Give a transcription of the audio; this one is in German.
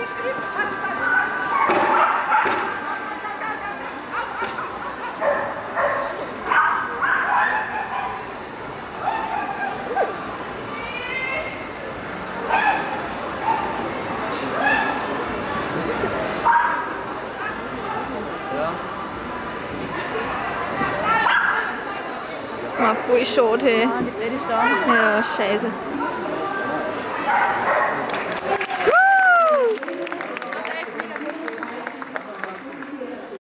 Voll schade. Ja, die Blöde ist da. Ja, scheiße.